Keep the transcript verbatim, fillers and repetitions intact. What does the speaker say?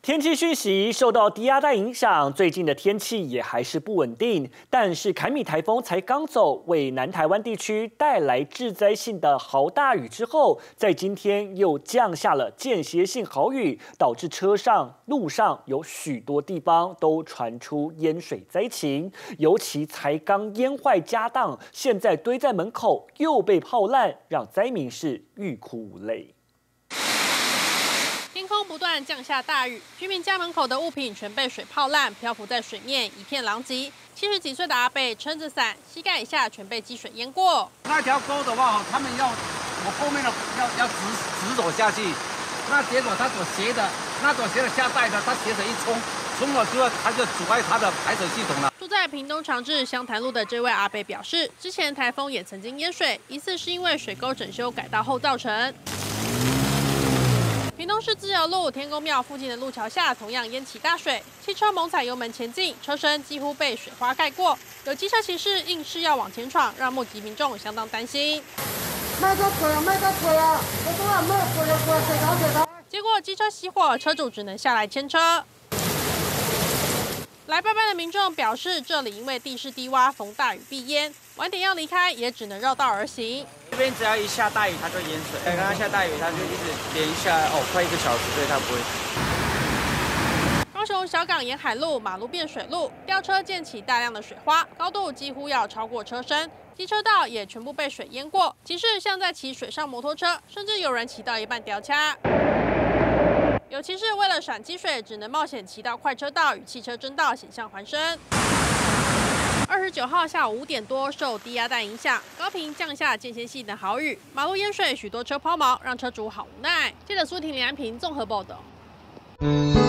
天气讯息受到低压带影响，最近的天气也还是不稳定。但是凯米台风才刚走，为南台湾地区带来致灾性的豪大雨之后，在今天又降下了间歇性豪雨，导致车上、路上有许多地方都传出淹水灾情。尤其才刚淹坏家当，现在堆在门口又被泡烂，让灾民是欲哭无泪。 天空不断降下大雨，居民家门口的物品全被水泡烂，漂浮在水面，一片狼藉。七十几岁的阿伯撑着伞，膝盖以下全被积水淹过。 那条沟的话，他们要我后面的要要直直走下去，那结果他所斜的，那所斜的下带的，他斜着一冲，冲了之后他就阻碍他的排水系统了。 住在屏东长治湘潭路的这位阿伯表示，之前台风也曾经淹水，疑似是因为水沟整修改道后造成。 屏东市自由路天公庙附近的路桥下同样淹起大水，汽车猛踩油门前进，车身几乎被水花盖过。有机车骑士硬是要往前闯，让目击民众相当担心。 卖个腿啊，卖个腿啊！我说啊，卖腿啊，腿啊，谁搞谁的？ 结果机车熄火，车主只能下来牵车。 来拜拜的民众表示，这里因为地势低洼，逢大雨必淹，晚点要离开也只能绕道而行。 这边只要一下大雨，它就淹水。刚刚下大雨，它就一直连下来哦，快一个小时，所以它不会。 高雄小港沿海路马路变水路，吊车溅起大量的水花，高度几乎要超过车身，机车道也全部被水淹过。骑士像在骑水上摩托车，甚至有人骑到一半掉卡。 有骑士为了闪积水，只能冒险骑到快车道与汽车争道，险象环生。二十九号下午五点多，受低压带影响，高屏降下间歇性的豪雨，马路淹水，许多车抛锚，让车主好无奈。记者苏婷、林安平综合报道。